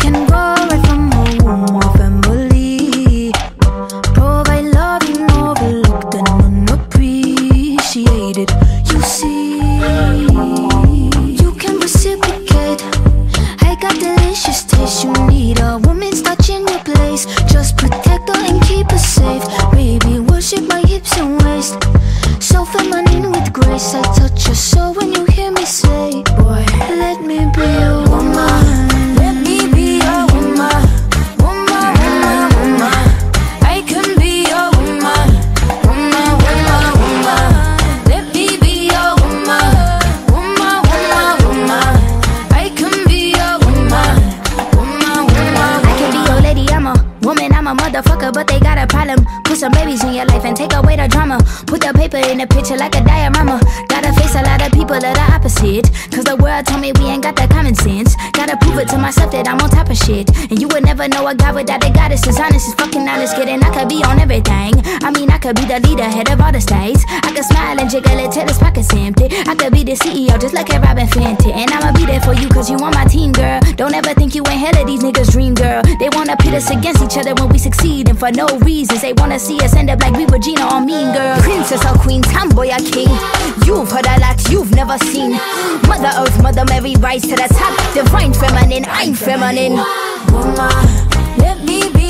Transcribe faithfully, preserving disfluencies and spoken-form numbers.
can grow right from home or family. Provide love you overlooked and unappreciated. You see, you can reciprocate. I got delicious taste. You need a woman's touch in your place. Just protect her and keep her safe. Baby, worship my hips and waist. So feminine with grace. I touch your soul when you hear me say, boy, let me be a woman. Let me be a woman. Woman, woman, woman. I can be a woman. Woman, woman, woman. Let me be a woman. Woman, woman, woman. I can be a woman. Woman, woman. I can be your lady, I'm a woman, I'm a motherfucker, but they got a problem. Put some babies in your life and take away the drama. Put the paper in the picture like a diorama. Gotta face a lot of people that are opposite, cause the world told me we ain't got that common sense. Gotta prove it to myself that I'm on top of shit. And you would never know a guy without a goddess. As honest as fucking honest, kidding. I could be on everything. I mean, I could be the leader, head of all the states. I could smile and jiggle it till his pockets empty. I could be the C E O just like a Robin Fenty. And I'ma be there for you cause you on my team, girl. Don't ever think you ain't hell of these niggas' dream, girl. They wanna pit us against each other when we succeed, and for no reasons. They wanna see us end up like we were Gina or Mean Girl. Princess or queen, tomboy or king. You've heard a lot you've never seen. Mother Earth, Mother Mary, rise to the top. Divine feminine, I'm feminine. Woman, let me be